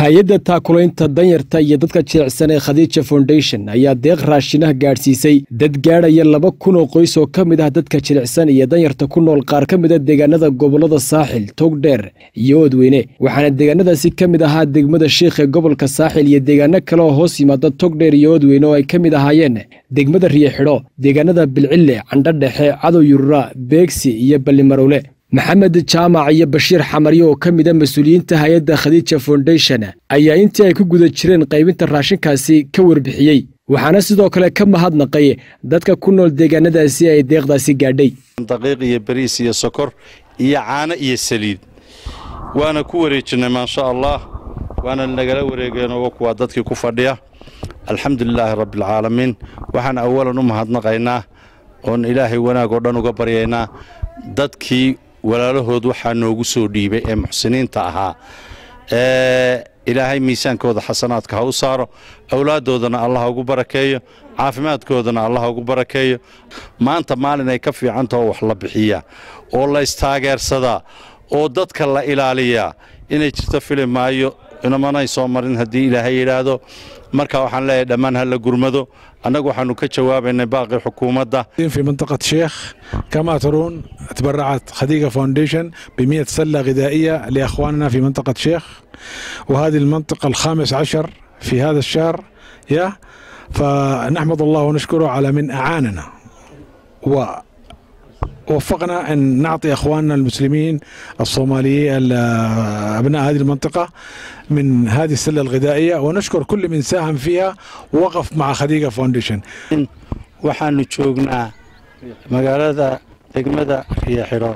hay'adda taakulaynta danyarta iyo dadka jilicsan ee Khadija Foundation ayaa deeq raashinaha gaarsiisay dad gaaraya 2,000 oo qoys oo kamid ah dadka jilicsan iyo danyarta ku nool qaar kamid ah deegaanada gobolada Saaxil, Togdheer iyo Odweyne waxaana deegaanadaasi kamid ahaa degmada Sheekh ee gobolka Saaxil iyo deegaano kale oo hoos yimaada Togdheer iyo Odweyne oo ay kamid ahaayeen degmada Riixidho, deegaanada Bilcille, Candhadhexe, Cadow Yurra, Beegsi iyo Ballimarowle. maxamed jaamac iyo bashiir xamariyo oo kamid ah mas'uuliyiinta hay'adda Khadija Foundation ayaa intii ay ku guda jireen qaybinta raashinkaasi ka warbixiyay waxaana sidoo kale ka mahadnaqay dadka ku nool deegaanadaasi ay deeqdaasi gaadhay daqiiq iyo bariis iyo sokor iyo caano iyo saliid waana ku wareejinay ma sha Allah waana nagala wareegayno kuwa dadkii ku fadhiya alxamdulilaahi rabbil caalamiin waxaan awalan u mahadnaqaynaa oo ilaahay wanaag oo dhan uga baryaynaa dadkii walaalahood waxaa noogu soo dhiibay ee muxsiniinta ahaa ilaahay miisaankooda xasanaadka ha u saaro awlaadoodana Allah ugu barakeeyo caafimaadkoodana Allah ugu barakeeyo maanta maalin ay ka fiican tahay wax la bixiya oo la istaageersada oo dadka la ilaaliya inay jirto filimaayo inamanay soo marin hadii ilaahay yiraahdo marka waxaan leeyahay dhamaan hal gurmado anagu waxaanu ka jawaabaynay baaqi xukuumadda في منطقة شيخ كما ترون تبرعت خديجة فاونديشن ب100 سلة غذائية لأخواننا في منطقة شيخ وهذه المنطقة ال15 في هذا الشهر فنحمد الله ونشكره على من أعاننا ووفقنا أن نعطي أخواننا المسلمين الصوماليين أبناء هذه المنطقة من هذه السلة الغذائية ونشكر كل من ساهم فيها ووقف مع خديجة فاونديشن waxaanu joognaa magaalada degmada Riixidho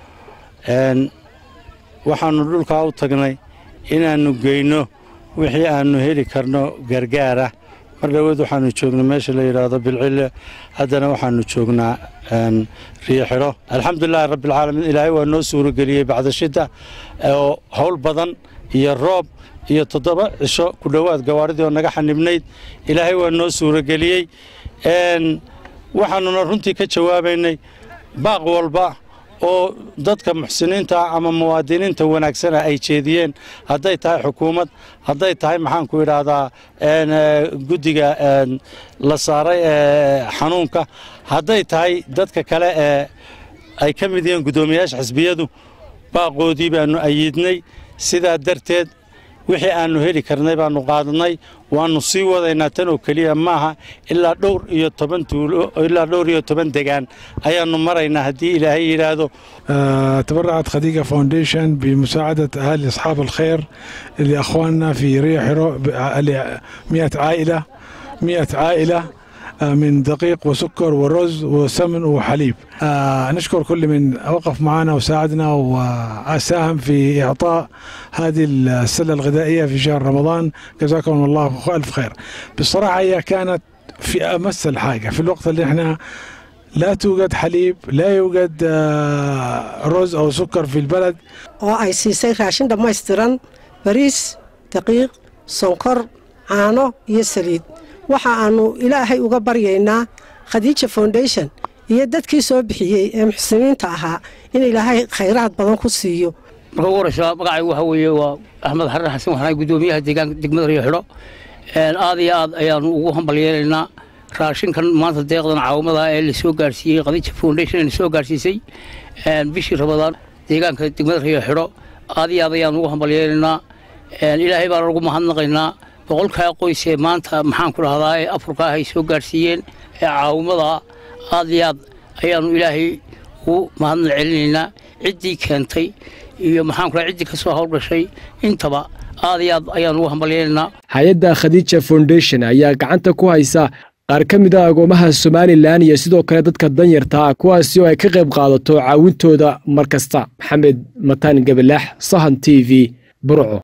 waxaanu dhulka u tagnay inaanu geyno wixii aanu heli karno gargaara mar dhawaad waxaanu joognaa meesha la yiraahdo Bilcille hadana waxaanu joognaa Riixidho alxamdulilaahi rabbil caalamiin ilaahay waa noo suuro galiyay bacda shida oo hawl badan iyo roob iyo 7 cisho ku dhawaad gawaaridii oo naga xanibnayd ilaahay waa noo suuro galiyay waxaanu runtii ka jawaabaynay baaq walba oo dadka muxsiniinta ama muwaadiniinta wanaagsan ay jeediyeen haday tahay xukuumad haday tahay maxaan ku yiraahdaa gudiga la saaray xanuunka haday tahay dadka kale ay ka mid yihiin gudoomiyaasha xisbiyadu baaqoodii baanu ayidnay sida darteed wixii aanu heli karnay baanu qaadnay waanu sii wadaynaa tan oo kaliya maaha ilaa dhowr iyo 10 tuulo ilaa dhowr iyo 10 deegaan ayaanu maraynaa hadii ilaahay yiraahdo تبرعت خديجة فاونديشن بمساعدة أهالي أصحاب الخير لأخواننا في ريحدho 100 عائلة من دقيق وسكر ورز وسمن وحليب نشكر كل من وقف معنا وساعدنا وساهم في إعطاء هذه السلة الغذائية في شهر رمضان جزاكم الله ألف خير بصراحة هي كانت في أمس الحاجة في الوقت اللي احنا لا توجد حليب لا يوجد رز أو سكر في البلد أي سيسي راشن دمايستران بريس دقيق سكر عانو يسريد waxaanu ilaahay uga baryaynaa Khadija Foundation iyo dadkii soo bixiyay ee muxsiniinta ahaa in ilaahay khayraad badan ku siiyo marka warasha magacaygu waxa weeye waa Axmed Xaran Xasan waxaan gudoomiyaha deegaanka degmada Riixidho aad iyo aad ayaan ugu hambalyeeynaa raashinkan maanta deeqdan caawimada ee la soo gaarsiiyay Khadija Foundation ee soo gaarsiisay bishii Ramadaan deegaanka degmada Riixidho aad iyo aad ayaan ugu hambalyeeynaa ilaahay baan ugu mahadnaqaynaa boqolka qoys ee maanta maxaan ku rahdaa ee Afrika ay soo gaarsiiyeen ee caawimada aad iyo aad ayaanu ilaahay u mahadnaqaynaa cidii keentay iyo maxaan ku cidii ka soo hawlgashay intaba aad iyo aad ayaanu u hambalyeeynaa hay'adda Khadija Foundation ayaa gacanta ku haysa qaar kamid ah agoomaha Soomaaliland iyo sidoo kale dadka danyarta ah kuwaasi oo ay ka qayb qaadato caawintooda markasta maxamed mataan gabalaax sahan TV burco